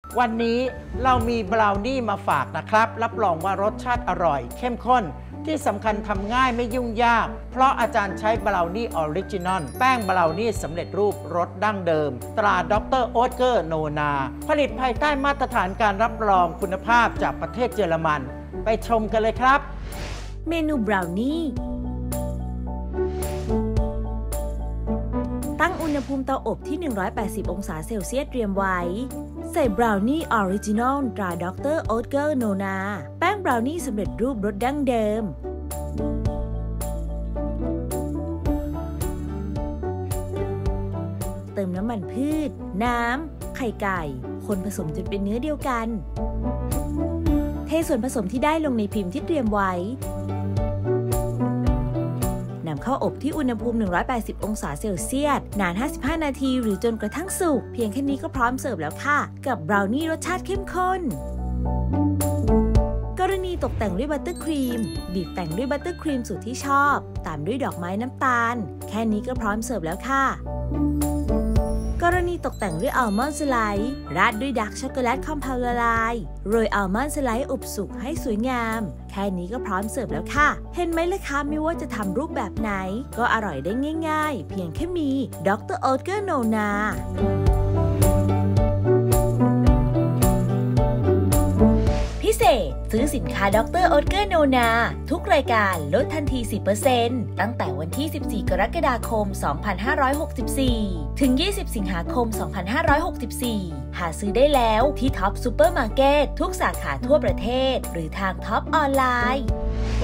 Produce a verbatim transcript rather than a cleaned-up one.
วันนี้เรามีบราวนี่มาฝากนะครับรับรองว่ารสชาติอร่อยเข้มข้นที่สำคัญทำง่ายไม่ยุ่งยากเพราะอาจารย์ใช้บราวนี่ออริจินอลแป้งบราวนี่สำเร็จรูปรสดั้งเดิมตราดรโอตเกอร์โนนาผลิตภายใต้มาตรฐานการรับรองคุณภาพจากประเทศเยอรมันไปชมกันเลยครับเมนูบราวนี่ตั้งอุณหภูมิเตาอบที่หนึ่งร้อยแปดสิบองศาเซลเซียสเตรียมไว้ใส่บราวนี่ออริจินอลตราดรโอตเกอร์โนนาแป้งบราวนี่สำเร็จรูปรสดั้งเดิมเติมน้ำมันพืชน้ำไข่ไก่คนผสมจนเป็นเนื้อเดียวกันเทส่วนผสมที่ได้ลงในพิมพ์ที่เตรียมไว้นำเข้าอบที่อุณหภูมิหนึ่งร้อยแปดสิบองศาเซลเซียสนานห้าสิบห้านาทีหรือจนกระทั่งสุกเพียงแค่นี้ก็พร้อมเสิร์ฟแล้วค่ะกับบราวนี่รสชาติเข้มข้นกรณีตกแต่งด้วยบัตเตอร์ครีมบีบแต่งด้วยบัตเตอร์ครีมสูตรที่ชอบตามด้วยดอกไม้น้ำตาลแค่นี้ก็พร้อมเสิร์ฟแล้วค่ะกรณีตกแต่งด้วยอัลมอนด์สไลด์ราดด้วยดาร์กช็อกโกแลตคอมเพลละลายโรยอัลมอนด์สไลด์อบสุกให้สวยงามแค่นี้ก็พร้อมเสิร์ฟแล้วค่ะเห็นไหมล่ะคะไม่ว่าจะทำรูปแบบไหนก็อร่อยได้ง่ายๆเพียงแค่มีดรโอตเกอร์โนนาพิเศษซื้อสินค้าดรโอตเกอร์โนนาทุกรายการลดทันที สิบเปอร์เซ็นต์ ตั้งแต่วันที่ สิบสี่ กรกฎาคม สองพันห้าร้อยหกสิบสี่ ถึง ยี่สิบ สิงหาคม สองพันห้าร้อยหกสิบสี่ หาซื้อได้แล้วที่ท็อปซูเปอร์มาร์เก็ตทุกสาขาทั่วประเทศหรือทางท็อปออนไลน์